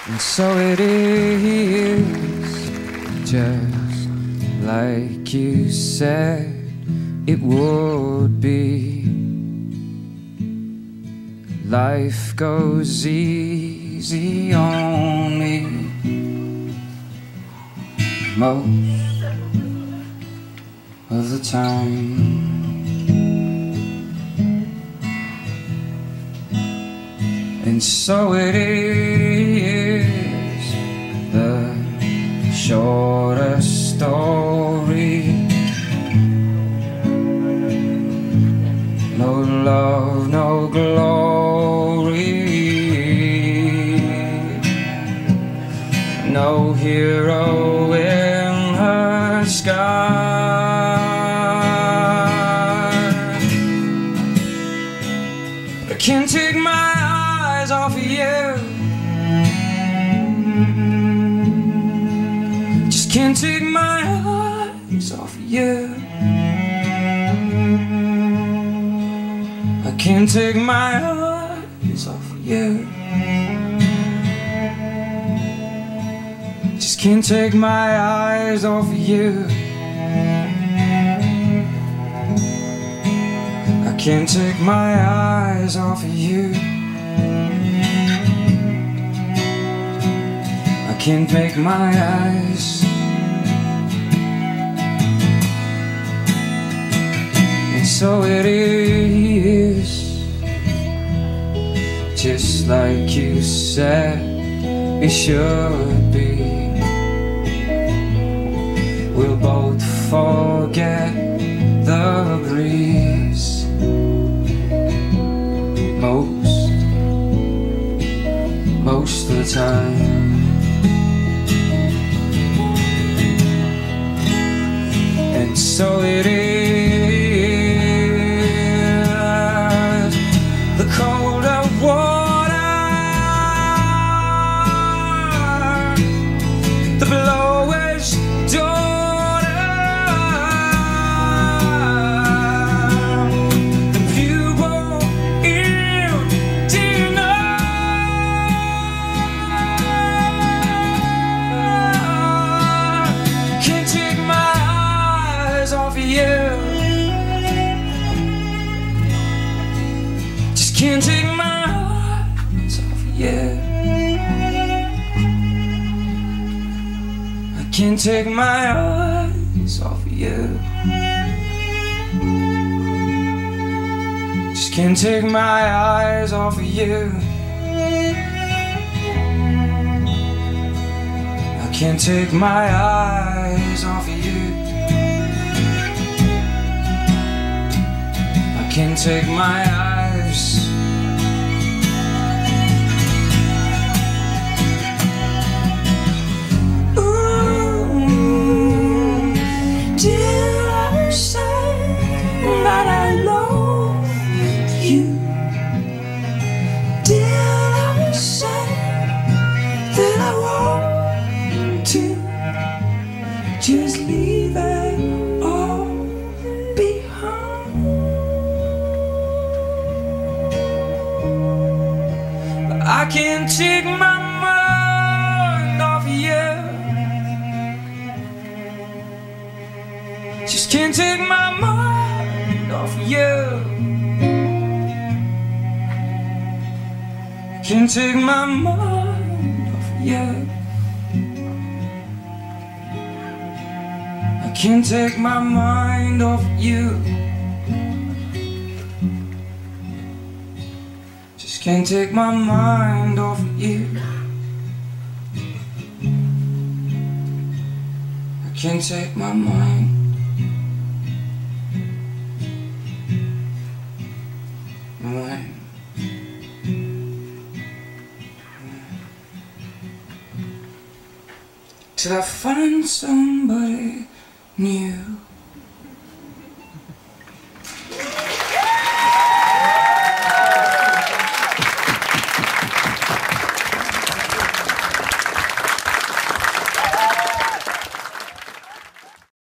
And so it is, just like you said it would be. Life goes easy on me most of the time. And so it is, the shorter story. No love, no glory, no hero in her sky. I can't take my eyes off of you, just can't take my eyes off of you. I can't take my eyes off of you, just can't take my eyes off of you. I can't take my eyes off of you. I can't make my eyes. And so it is, just like you said it should be. We'll both forget the breeze most of the time. And so it is, the colder water, the blower's daughter, the bugle in dinner. Can't take my eyes off of you, just can't take my eyes off of you. I can't take my eyes off of you, just can't take my eyes off of you. I can't take my eyes off of you. I can't take my eyes. Ooh, did I say that I love you? Did I say that I want to just leave it all behind? But I can't take my mind off of you, just can't take my mind off of you. Can't take my mind off of you. I can't take my mind off you. Just can't take my mind off you. I can't take my mind. Till I find somebody new.